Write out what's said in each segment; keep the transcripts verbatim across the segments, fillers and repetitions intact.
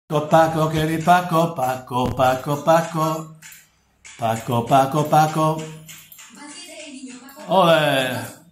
Paco, que mi Paco, Paco, Paco, Paco, Paco, Paco, Paco. ¡Ole!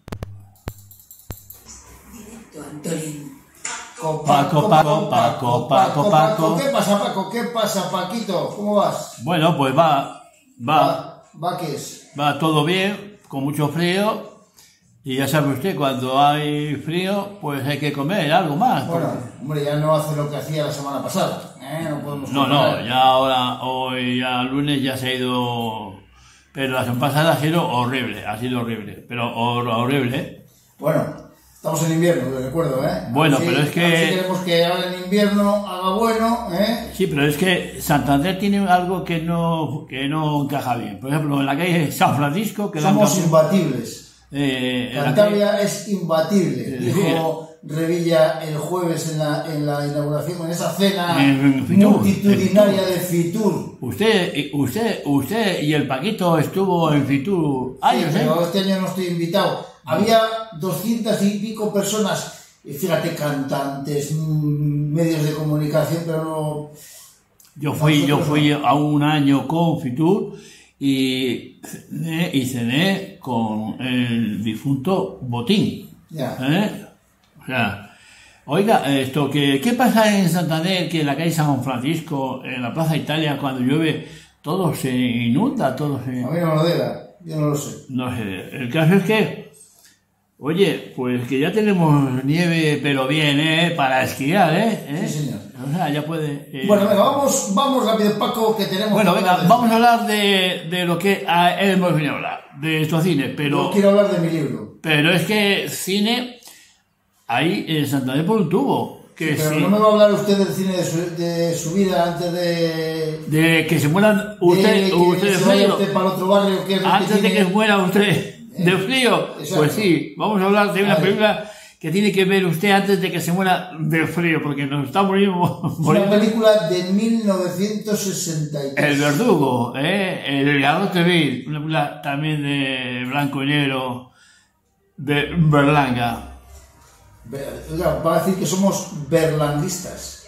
Paco, Paco, Paco, Paco, Paco. ¿Qué pasa, Paco? ¿Qué pasa, Paquito? ¿Cómo vas? Bueno, pues va, va, ¿Va, va qué es? va todo bien, con mucho frío. Y ya sabe usted, cuando hay frío, pues hay que comer algo más. Bueno, hombre, ya no hace lo que hacía la semana pasada, ¿eh? No podemos No, comparar. no, ya ahora, hoy, ya lunes ya se ha ido... Pero la semana pasada ha sido horrible, ha sido horrible, pero hor- horrible, ¿eh? Bueno, estamos en invierno, lo recuerdo, ¿eh? Bueno, Así- pero es que- así queremos que ahora en invierno haga bueno, ¿eh? Sí, pero es que Santander tiene algo que no, que no encaja bien. Por ejemplo, en la calle San Francisco... Que dan Somos campo- imbatibles. eh, en la Cantabria calle- es imbatible, Sí, dijo Revilla el jueves en la, en la inauguración, en esa cena En Fitur, multitudinaria de Fitur. Usted, usted, usted y el Paquito estuvo en Fitur años, Sí, ¿eh? pero este año no estoy invitado. Había doscientas y pico personas, y fíjate, cantantes, mm, medios de comunicación, pero no... Yo fui, yo Nosotros fui a un año con Fitur y cené, y cené con el difunto Botín. Ya. ¿Eh? O sea, oiga, esto que, ¿qué pasa en Santander, que en la calle San Francisco, en la Plaza Italia, cuando llueve, todo se inunda, todo se... A mí no lo diga, yo no lo sé. No sé, el caso es que, oye, pues que ya tenemos nieve, pero bien, ¿eh? Para esquiar, ¿eh? ¿Eh? Sí, señor. O sea, ya puede... eh, Bueno, venga, vamos, vamos rápido, Paco, que tenemos... Bueno, que venga, hablar de- vamos a hablar de, de lo que ah, hemos venido a hablar, de estos cines, pero, Yo quiero hablar de mi libro. pero es que cine, ahí en Santander por un tubo, que Pero sí, no me va a hablar usted del cine de su, de su vida antes de... de que se mueran usted, de que usted de se vaya frío, usted para el otro barrio, que es el antes de tiene- que muera usted de frío, Exacto. pues sí, vamos a hablar de una Vale. película que tiene que ver usted antes de que se muera de frío, porque nos está muriendo, Es una muriendo. película de mil novecientos sesenta y tres. El Verdugo, ¿eh? El Garrote Vil, una película también de blanco y negro, de Berlanga. Ver- Oiga, va a decir que somos berlandistas.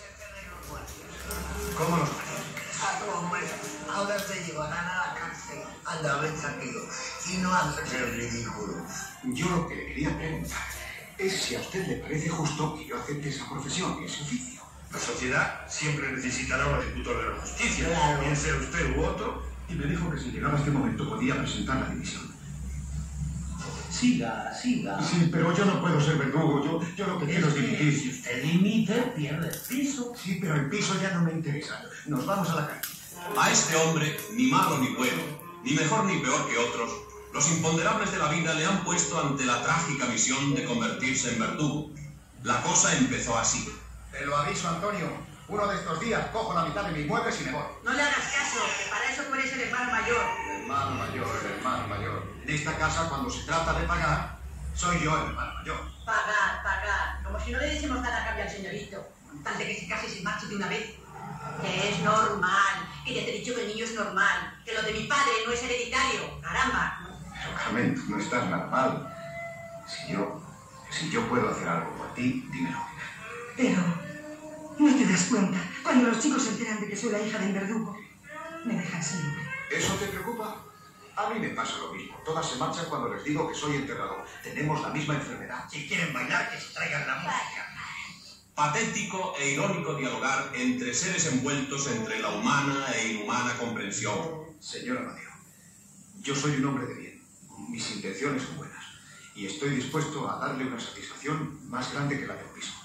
¿Cómo nos Ah, hombre, ahora te llevarán a la cárcel. Anda, ven tranquilo. Y no haces el ridículo. Yo lo que le quería preguntar es si a usted le parece justo que yo acepte esa profesión y ese oficio. La sociedad siempre necesitará un ejecutor de la justicia, Claro. bien sea usted u otro. Y me dijo que si llegaba este momento podía presentar la dimisión. Siga, siga. Sí, pero yo no puedo ser verdugo. Yo, yo lo que quiero es Si dimitir. usted dimite, pierde el piso. Sí, pero el piso ya no me interesa. Nos vamos a la calle. A este hombre, ni malo ni bueno, ni mejor ni peor que otros, los imponderables de la vida le han puesto ante la trágica misión de convertirse en verdugo. La cosa empezó así. Te lo aviso, Antonio. Uno de estos días cojo la mitad de mis muebles y me voy. No le hagas caso, que para eso tú eres el hermano mayor. El hermano mayor, el hermano mayor. En esta casa, cuando se trata de pagar, soy yo el hermano mayor. Pagar, pagar. Como si no le diésemos nada a cambio al señorito. Tal de que se case y se marche de una vez. Que es normal. Que ya te he dicho que el niño es normal. Que lo de mi padre no es hereditario. Caramba. Pero Carmen, tú no estás nada mal. Si yo, si yo puedo hacer algo por ti, dímelo. Pero no te das cuenta. Cuando los chicos se enteran de que soy la hija del verdugo, me dejan siempre. ¿Eso te preocupa? A mí me pasa lo mismo. Todas se marchan cuando les digo que soy enterrador. Tenemos la misma enfermedad. Si quieren bailar, que se traigan la música. Patético e irónico dialogar entre seres envueltos entre la humana e inhumana comprensión. Señor Amadeo, yo soy un hombre de bien. Mis intenciones son buenas. Y estoy dispuesto a darle una satisfacción más grande que la de un piso.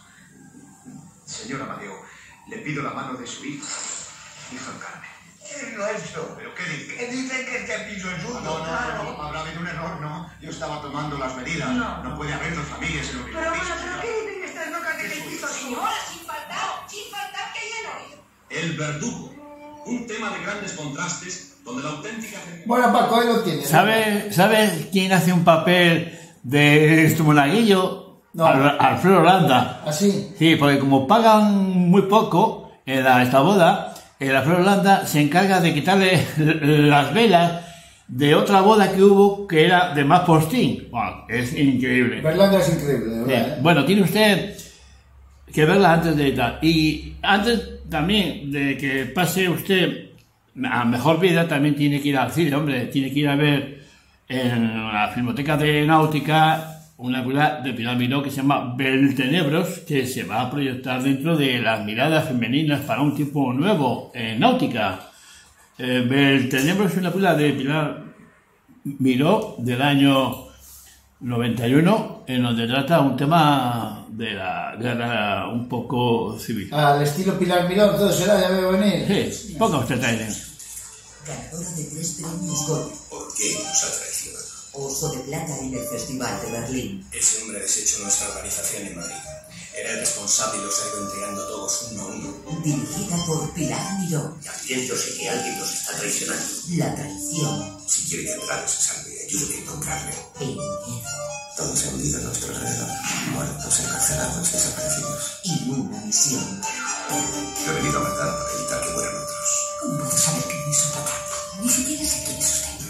Señor Amadeo, le pido la mano de su hija, hija Carmen. Es nuestro. ¿Pero qué dice? Que dicen que este piso es suyo. No, no, claro. no, no, habrá habido un error, no. Yo estaba tomando las medidas. No. No puede haber dos familias en un mismo Pero piso. bueno, ¿pero qué dicen estas locas de que el piso es suyo? sin faltar, sin faltar que lleno. El verdugo, un tema de grandes contrastes donde la auténtica... Bueno, Paco, ahí lo tienes. ¿Sabe, ¿Sabe quién hace un papel de este monaguillo? No. Al- Alfredo Landa. Así. Sí, porque como pagan muy poco en la, esta boda, el Alfredo Landa se encarga de quitarle las velas de otra boda que hubo que era de más postín. Wow, es increíble. Berlanga es increíble, de Sí. verdad, ¿eh? Bueno, tiene usted que verla antes de tal. Y antes también de que pase usted a mejor vida, también tiene que ir al cine, hombre, tiene que ir a ver en la Filmoteca de Náutica una película de Pilar Miró que se llama Beltenebros, que se va a proyectar dentro de las miradas femeninas para un tiempo nuevo en Náutica. Eh, Beltenebros es una película de Pilar Miró del año noventa y uno, en donde trata un tema de la guerra un poco civil. Al estilo Pilar Miró, todo será, ya veo venir. Sí, ponga usted trailer. Ganadora de tres premios Gold. ¿Por qué nos ha traicionado? Oso de plata en el Festival de Berlín. Ese hombre ha deshecho nuestra organización en Madrid. Era el responsable y los ha ido entregando todos uno a uno. Dirigida por Pilar Miró. También yo sé que alguien nos está traicionando. La traición. Si quiere que Andrade se salve, ayúdeme a encontrarle. El miedo. Todo se ha hundido a nuestro alrededor. Muertos, encarcelados, desaparecidos. Y una misión. Yo he venido a matar para evitar que mueran otros. ¿Cómo puedo saber que no es un total? Ni siquiera sé quién es usted.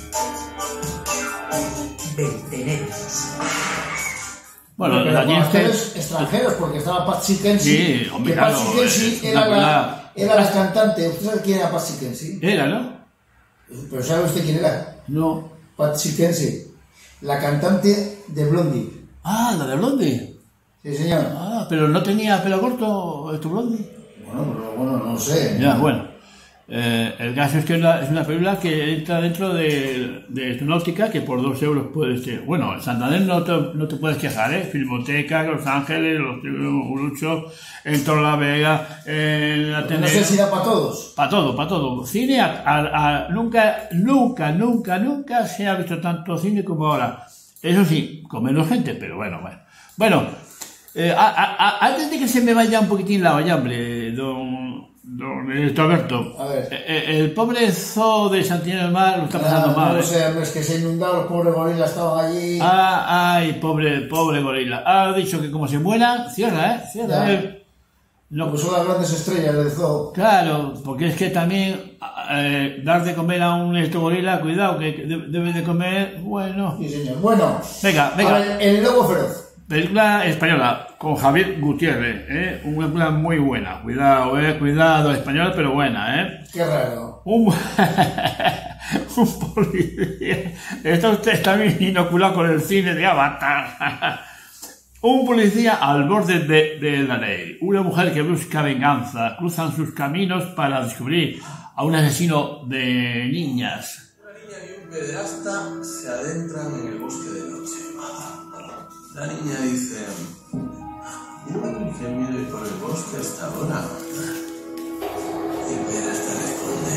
Beltenebros. Bueno, pero la con tienes que... actores extranjeros, porque estaba Patsy Kensit. Sí, hombre, que claro, Patsy Kensit es era, una la, era la cantante. ¿Usted sabe quién era Patsy Kensit? Era, ¿no? Pero ¿sabe usted quién era? No. Patsy Kensit, la cantante de Blondie. Ah, la de Blondie. Sí, señor. Ah, pero no tenía pelo corto tu Blondie. Bueno, pero bueno, no sé. Ya, bueno. Eh, el caso es que es una, es una película que entra dentro de, de tu Náutica, que por dos euros puedes... Te, bueno, en Santander no te, no te puedes quejar, ¿eh? Filmoteca, Los Ángeles, Los Urucho, en Torrelavega, en Ateneo... No sé si da para todos. Para todo, para todo. Cine, a, a, a, nunca, nunca, nunca, nunca se ha visto tanto cine como ahora. Eso sí, con menos gente, pero bueno, bueno. Bueno, eh, a, a, a, antes de que se me vaya un poquitín la olla, hombre, don... Don Alberto, a ver. El, el pobre zoo de Santillana del Mar lo está pasando ah, mal. No ¿eh? sé, es que se inundaron, los pobres gorilas estaban allí. Ah, ay, pobre, pobre gorila. Ha dicho que como se muera, cierra, ¿eh? Cierra. Eh. No, pues son las grandes estrellas del zoo. Claro, porque es que también eh, dar de comer a un esto gorila, cuidado, que debe de comer, bueno. Sí, señor. Bueno, venga, venga. A ver, El Lobo Feroz. Película española con Javier Gutiérrez, ¿eh? Una película muy buena. Cuidado, eh, cuidado, española, pero buena, ¿eh? Qué raro. Un, un policía. Está usted también inoculado con el cine de Avatar. Un policía al borde de, de la ley. Una mujer que busca venganza. Cruzan sus caminos para descubrir a un asesino de niñas. Una niña y un pederasta se adentran en el bosque de noche. La niña dice... Uy, qué miedo ir por el bosque hasta ahora. Y el pederasta responde...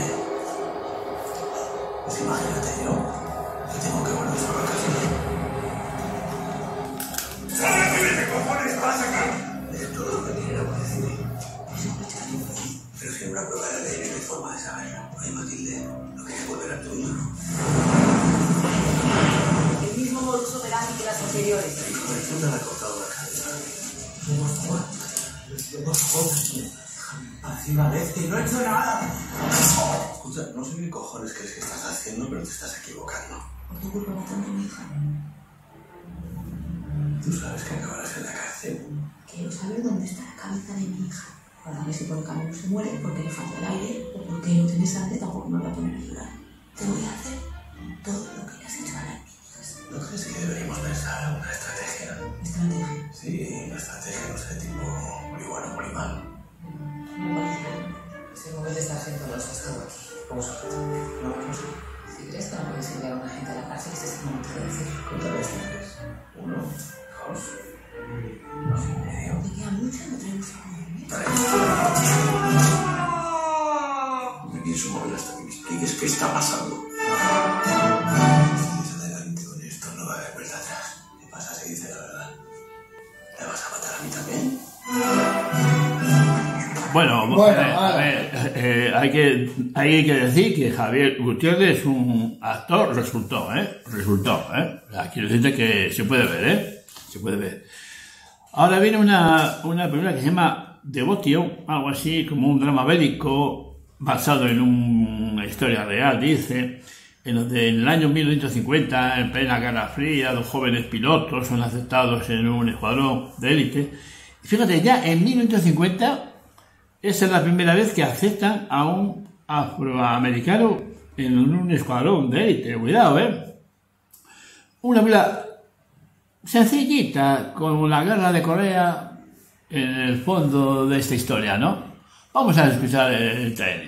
Pues imagínate yo, que tengo que volver solo a casa. ¿Qué cojones pasa aquí? De todo venir a la policía. Pero si hay una prueba de ley, no hay forma de saberlo. Oye, Matilde, no quieres volver al tuyo, ¿no? El mismo modus operandi que las anteriores. Hijo de puta le ha cortado la cabeza. Por favor, por favor, hace una vez que no he hecho nada. Escucha, no sé qué cojones crees que estás haciendo, pero te estás equivocando. Por tu culpa matando a mi hija. Tú sabes que acabarás en la cárcel. Quiero saber dónde está la cabeza de mi hija. Para ver si por el camino se muere, porque le falta el aire, o porque no tiene sangre, tampoco me va a poner a llorar. Te voy a hacer todo lo que le has hecho a las niñas. ¿No crees que deberíamos pensar una estrategia? ¿Estrategia? Sí, una estrategia, no sé, tipo muy bueno, muy malo. Me parece. Ese móvil está haciendo los estados. Vamos a ver. No, no sé. Si crees que no puedes enviar a una gente a la cárcel, ese es el momento de decir. ¿Cuántas veces tienes? Uno, dos, dos y medio. ¿Te queda mucho? ¿No traemos algo de mí? Me vi su móvil hasta que me expliques qué está pasando. Si sigues adelante con esto, no va a haber vuelta atrás. ¿Qué pasa si dice la verdad? ¿Me vas a matar a mí también? Bueno, bueno eh, a ver, eh, hay, que, hay que decir que Javier Gutiérrez es un actor, resultó, ¿eh? Resultó, ¿eh? O sea, quiero decirte que se puede ver, ¿eh? Se puede ver. Ahora viene una, una película que se llama Devotion, algo así como un drama bélico basado en una historia real, dice, en donde en el año mil novecientos cincuenta, en plena Guerra Fría, dos jóvenes pilotos son aceptados en un escuadrón de élite. Fíjate, ya en mil novecientos cincuenta esa es la primera vez que aceptan a un afroamericano en un escuadrón de élite. Cuidado, ¿eh? Una película sencillita, con la guerra de Corea en el fondo de esta historia, ¿no? Vamos a escuchar el trailer.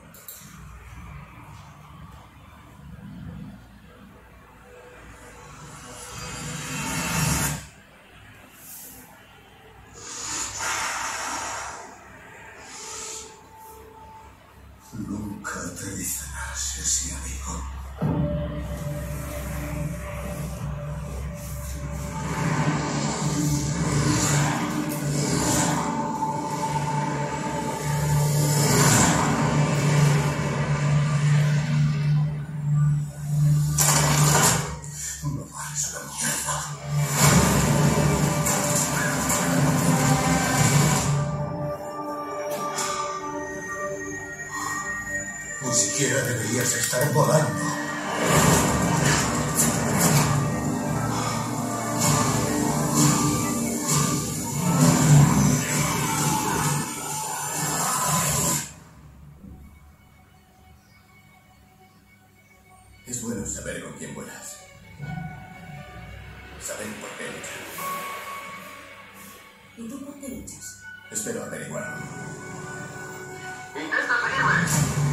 Nunca aterrizarás ese amigo. No vales una mierda. Ni siquiera deberías estar volando. Es bueno saber con quién vuelas. Saber por qué luchar. ¿Y tú por qué luchas? Espero averiguarlo. Intenta seguirme.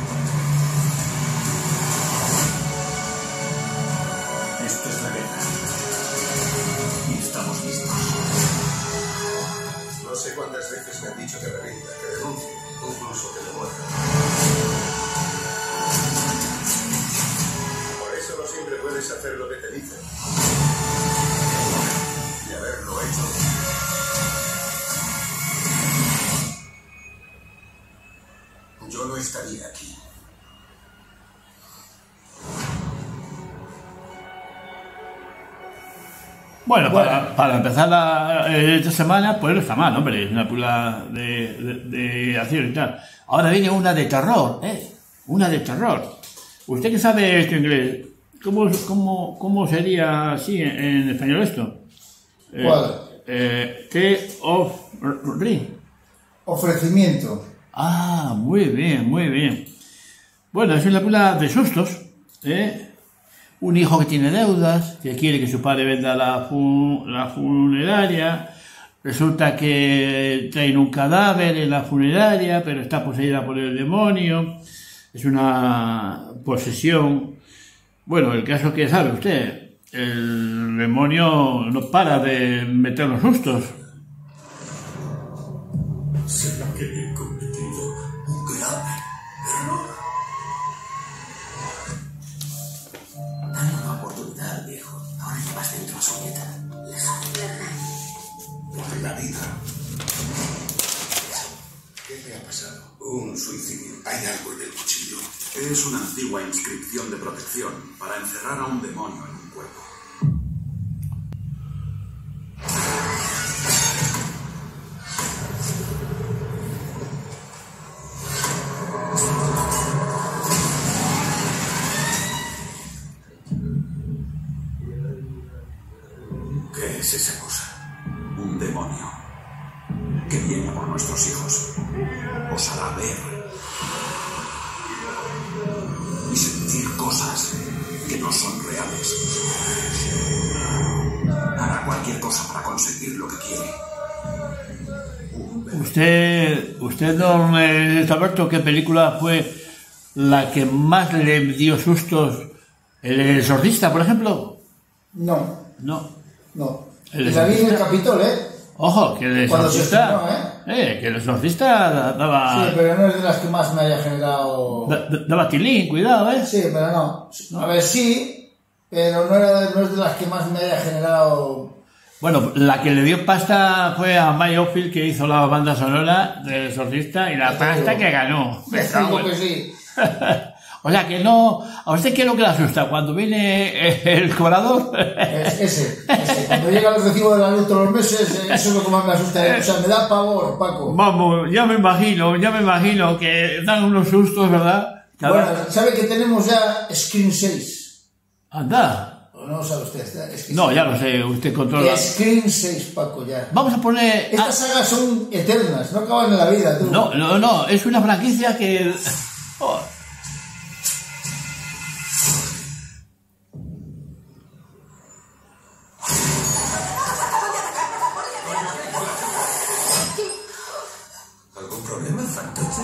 Esta es la guerra. Y estamos listos. No sé cuántas veces me han dicho que me rinda, que denuncie, incluso que me muera. Por eso no siempre puedes hacer lo que te dicen. Y haberlo hecho. Yo no estaría aquí. Bueno, para, para empezar la, esta semana, pues no está mal, hombre, es una película de, de, de acción y tal. Ahora viene una de terror, ¿eh? Una de terror. ¿Usted que sabe esto inglés? ¿Cómo, cómo, cómo sería así en, en español esto? ¿Cuál? Eh, eh, of Ring. Ofrecimiento. Ah, muy bien, muy bien. Bueno, es una película de sustos, ¿eh? Un hijo que tiene deudas, que quiere que su padre venda la, fun la funeraria. Resulta que traen un cadáver en la funeraria, pero está poseída por el demonio. Es una posesión. Bueno, el caso que sabe usted, el demonio no para de meter los sustos. ¿Será que he cometido un grave error? Dale una oportunidad, viejo. Ahora llevas dentro a su nieta. Por la vida. ¿Qué le ha pasado? Un suicidio. Hay algo en el cuchillo. Es una antigua inscripción de protección para encerrar a un demonio en un cuerpo. ¿Qué es esa cosa? Un demonio que viene por nuestros hijos. Os hará ver y sentir cosas que no son reales. Hará cualquier cosa para conseguir lo que quiere. Usted, usted, don eh, Alberto, ¿qué película fue la que más le dio sustos? ¿El exorcista, por ejemplo? No. No. No. El La vi en el exorcista. Capitol, ¿eh? Ojo, que el Cuando se exorcista. estrenó, ¿eh? Que el exorcista daba. Sí, pero no es de las que más me haya generado. da- Daba tilín, cuidado, ¿eh? Sí, pero no. A ver, sí, pero no, era, no es de las que más me haya generado. Bueno, la que le dio pasta fue a Mike Oldfield, que hizo la banda sonora del exorcista y la Ya te pasta digo. que ganó. Ya te digo que sí. O sea que no. ¿A usted qué es lo que le asusta? Cuando viene el cobrador. Es ese, ese. Cuando llega el recibo de la luz todos los meses, eso es lo que más me asusta. O sea, me da pavor, Paco. Vamos, ya me imagino, ya me imagino que dan unos sustos, ¿verdad? Que Bueno, habrá- ¿sabe que tenemos ya Screen seis? Anda. No lo sabe usted. Es que no, sí. ya lo sé, usted controla. Screen seis, Paco, ya. Vamos a poner... Estas ah, sagas son eternas, no acaban en la vida, tú. No, no, no, es una franquicia que... Oh. ¿Algún problema, fantoche?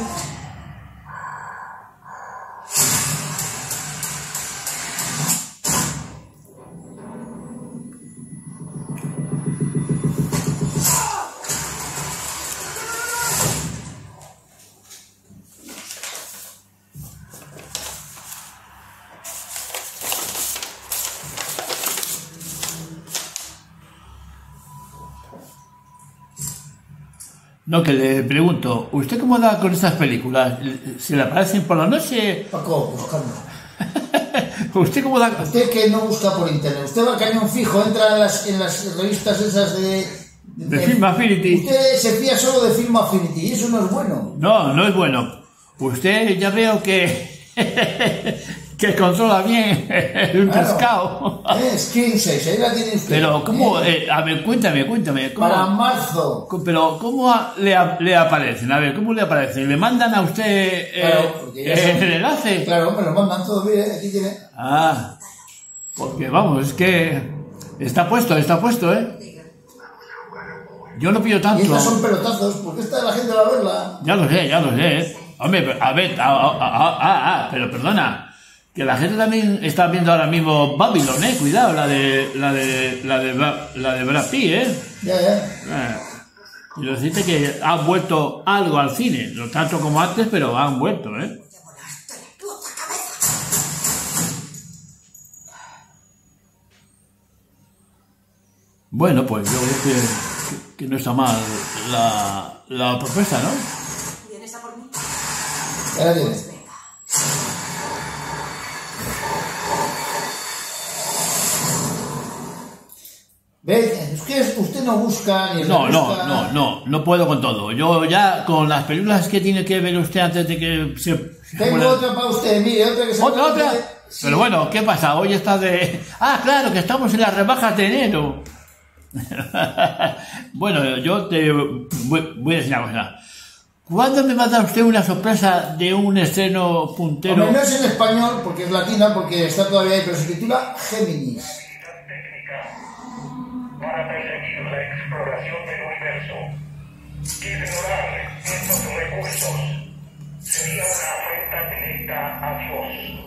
No, que le pregunto, ¿usted cómo da con estas películas? ¿Se le aparecen por la noche? Paco, buscando. ¿Usted cómo da...? Usted que no busca por internet, usted va a cañón fijo, entra en las, en las revistas esas de... De, de Film Affinity. Usted se fía solo de Film Affinity y eso no es bueno. No, no es bueno. Usted ya veo que... que controla bien el claro. pescado. Eh, Screen seis, ahí la tiene usted. Pero, ¿cómo? Eh, Eh, a ver, cuéntame, cuéntame. ¿cómo, para marzo. Pero, ¿cómo le, le aparecen? A ver, ¿cómo le aparecen? ¿Le mandan a usted eh, Claro, eh, el enlace? Claro, me lo mandan todo bien, aquí tiene. Ah, porque vamos, es que está puesto, está puesto, ¿eh? Yo no pido tanto. Y estas son pelotazos, porque esta la gente va a verla. Ya lo sé, ya lo sé, ¿eh? Hombre, a ver, ah, ah, ah, ah, ah, pero perdona. Que la gente también está viendo ahora mismo Babylon, eh, cuidado, la de la de la de la de Brad Pitt, eh. Ya, ya. Eh, quiero decirte que ha vuelto algo al cine, no tanto como antes, pero han vuelto, eh. Bueno, pues yo creo que, que, que no está mal la, la propuesta, ¿no? ¿Vienes a por mí? Ya viene. Pues venga. ¿Ve? Es que usted no busca ni No, no, busca... no, no, no puedo con todo. Yo ya con las películas que tiene que ver usted antes de que se... se Tengo muera- otra para usted, mire, otra que se... ¿Otra, otra? Sí. Pero bueno, ¿qué pasa? Hoy está de... Ah, claro, que estamos en las rebajas de enero. Bueno, yo te voy, voy a decir una cosa. ¿Cuándo me va a dar usted una sorpresa de un estreno puntero? Hombre, no es en español, porque es latina, porque está todavía ahí, pero se titula Géminis. Para perseguir la exploración del universo. Ignorar estos recursos sería una afrenta directa a Dios.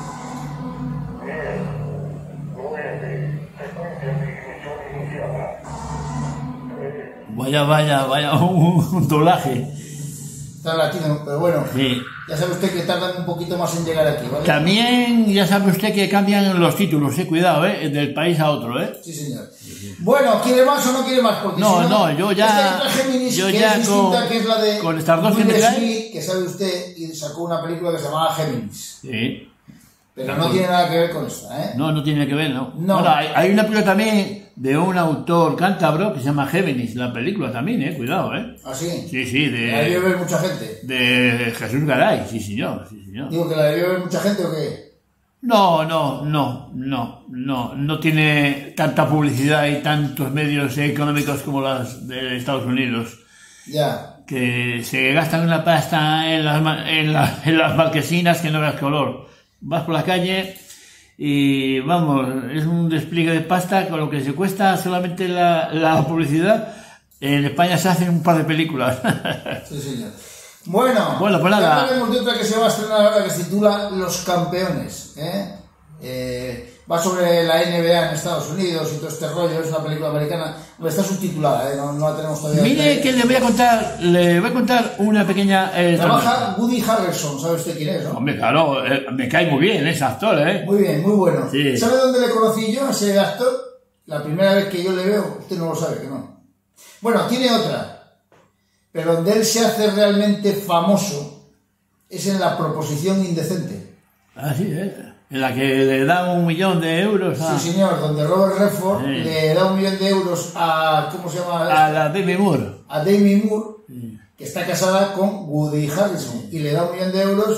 diez, nueve, secuencia de ignición iniciada. Vaya, vaya, vaya, un, un doblaje. Está en latino, pero bueno, Sí. ya sabe usted que tardan un poquito más en llegar aquí, ¿vale? También ya sabe usted que cambian los títulos, eh, cuidado, eh, del país a otro, eh. Sí, señor. Bueno, ¿quiere más o no quiere más? Porque No, si no, yo ya- Esta otra Géminis, yo que ya es distinta, con- que es la de con Stardust que me Will trae. Smith, que sabe usted, y sacó una película que se llamaba Géminis. Sí. Pero no tiene nada que ver con esta, ¿eh? No, no tiene que ver, ¿no? No. Bueno, hay, hay una película también de un autor cántabro que se llama Géminis, la película también, eh, cuidado, eh. ¿Ah, sí? Sí, sí, La debió de, ver mucha gente. de Jesús Garay, sí señor, sí señor. Digo que la debió ver mucha gente o qué. No, no, no, no, no, no tiene tanta publicidad y tantos medios económicos como las de Estados Unidos, Ya. que se gastan una pasta en las, ma- en, la- en las marquesinas que no veas color. Vas por la calle y vamos, es un despliegue de pasta con lo que se cuesta solamente la, la publicidad. En España se hacen un par de películas. Sí, señor. Bueno, Bueno, pues ya nada. hablaremos de otra que se va a estrenar ahora que se titula Los Campeones. ¿eh? Eh, va sobre la N B A en Estados Unidos y todo este rollo. Es una película americana. Está subtitulada, ¿eh? no, no la tenemos todavía. Mire que le voy a contar, le voy a contar una pequeña... eh, Trabaja Woody Harrelson, ¿sabe usted quién es, no? Hombre, claro, eh, me cae muy bien ese actor, ¿eh? Muy bien, muy bueno. Sí. ¿Sabe dónde le conocí yo a ese actor? La primera vez que yo le veo, usted no lo sabe, que no. Bueno, tiene otra, pero donde él se hace realmente famoso es en La Proposición Indecente. Ah, sí, ¿eh? En la que le dan un millón de euros a, Sí, señor, donde Robert Redford Sí. le da un millón de euros a, ¿cómo se llama? a la Demi Moore. A Demi Moore, que está casada con Woody Harrelson, y le da un millón de euros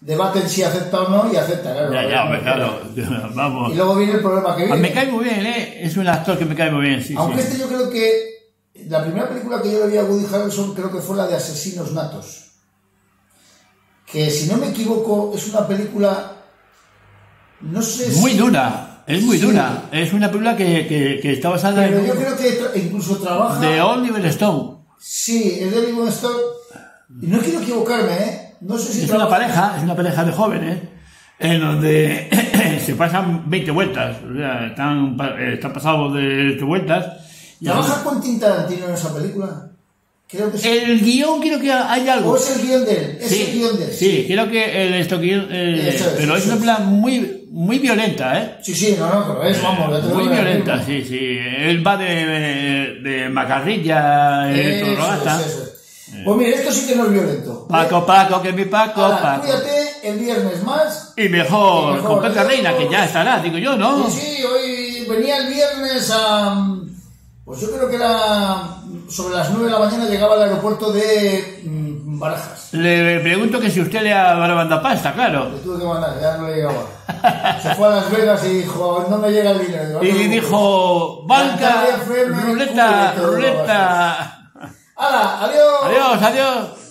debaten si acepta o no y acepta, claro. Ya, ya, pues, claro, vamos. Y luego viene el problema que viene. Me cae muy bien, ¿eh? Es un actor que me cae muy bien, sí. Aunque sí. este yo creo que la primera película que yo le vi a Woody Harrelson creo que fue la de Asesinos Natos. Que si no me equivoco es una película, no sé si... Muy dura, es muy sí. dura. Es una película que, que, que está basada Pero en... Pero yo creo que tra incluso trabaja... De Oliver Stone. Sí, es de Oliver Stone. Y no quiero equivocarme, ¿eh? No sé si es trabaja... una pareja, es una pareja de jóvenes en donde se pasan veinte vueltas, o sea, están, están pasados de veinte vueltas. ¿Trabaja Quentin Tarantino en esa película? Creo que sí. El guión creo que hay algo. ¿O es el guión de él? Es sí, el guión de él. Sí, sí, creo que el esto guión, eh, eso es, pero eso es una película muy, muy violenta, ¿eh? Sí, sí, no, no, pero es, vamos, ya te muy lo violenta, sí, sí. Él va de, de, de macarrilla, eh, todo lo gasta. Pues mire, esto sí que no es violento. Paco, Paco, que mi Paco, Ahora, Paco. Cuídate el viernes más. Y mejor, y mejor con Pepe Reina, que ya estará, digo yo, ¿no? Sí, sí, hoy venía el viernes a... Pues yo creo que era sobre las nueve de la mañana, llegaba al aeropuerto de mmm, Barajas. Le pregunto que si usted le ha mandado pasta, claro. Le tuve que mandar, ya no le llegaba. Se fue a Las Vegas y dijo, no me llega el dinero. Y no, dijo, banca, ruleta, ruleta. ¡Hala! ¡Adiós! ¡Adiós, adiós!